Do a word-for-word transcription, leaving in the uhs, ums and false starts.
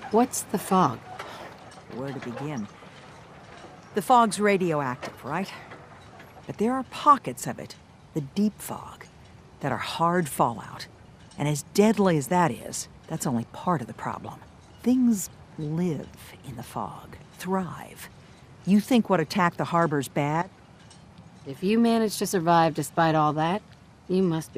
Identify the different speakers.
Speaker 1: What's the fog?
Speaker 2: Where to begin? The fog's radioactive, right? But there are pockets of it, the deep fog, that are hard fallout. And as deadly as that is, that's only part of the problem. Things live in the fog, thrive. You think what attacked the harbor's bad?
Speaker 1: If you managed to survive despite all that, you must be